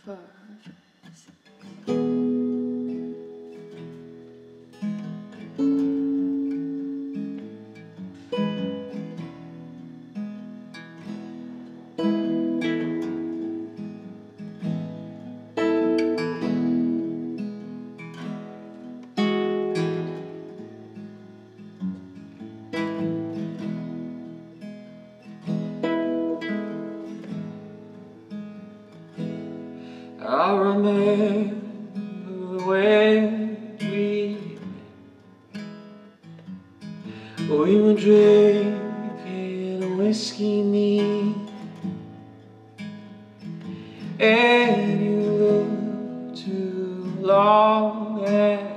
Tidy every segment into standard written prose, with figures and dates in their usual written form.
4, I remember when we were drinking whiskey neat, and you looked too long and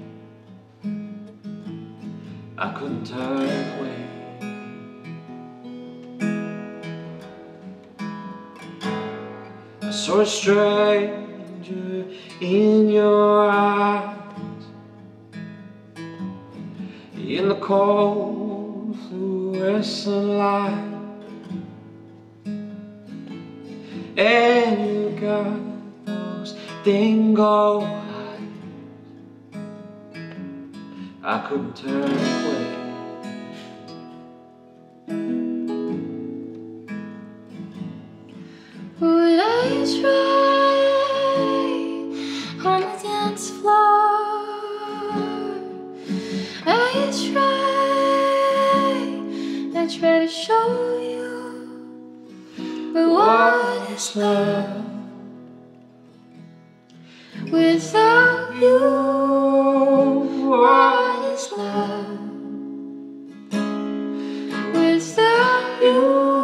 I couldn't turn away. I saw a stranger in your eyes, in the cold fluorescent light, and you got those dingo eyes. I couldn't turn away. would I try on the dance floor? I try to show you, but what is love without you? What is love without you?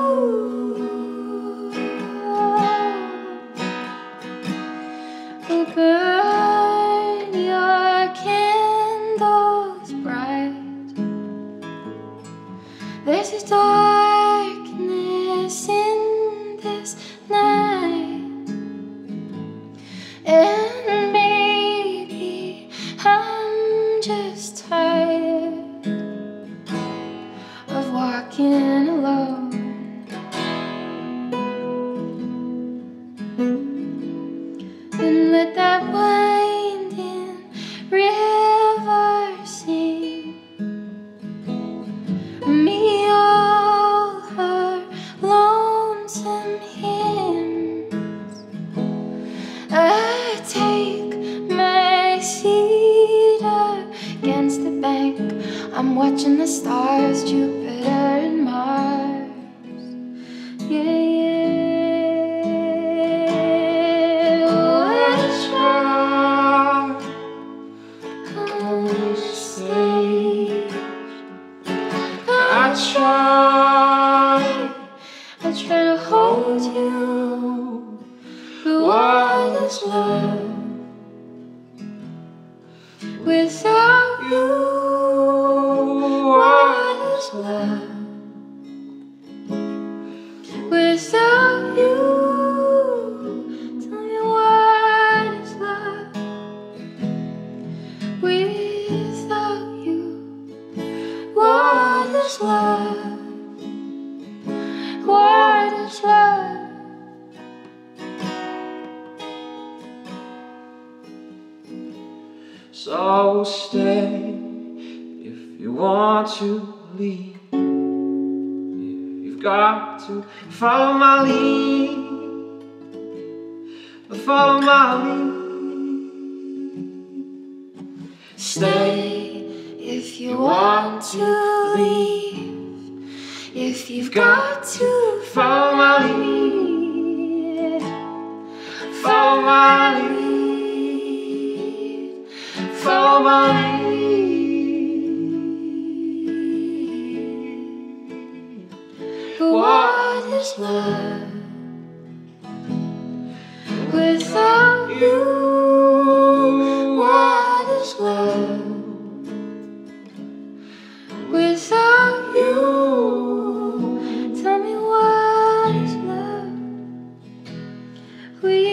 Burn your candles bright. There's a darkness in this night, and maybe I'm just tired of walking alone. And let that winding river sing me all her lonesome hymns. I take my seat against the bank. I'm watching the stars, Jupiter and Mars. Yeah. I try to hold you, but what is love without you? What is love without you? Tell me what is love without you? What is love? What is love? So stay if you want to leave. You've got to follow my lead. Follow my lead. Stay if you want to leave. If you've got to follow my lead, follow my lead, follow my lead. What is love without you? What is love without you? Tell me what is love?